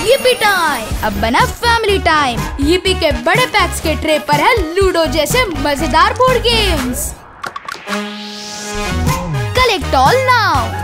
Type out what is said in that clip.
yippee time. अब बना family time. yippee के बड़े पैक्स के ट्रे पर है लूडो जैसे मजेदार board games. Collect all now.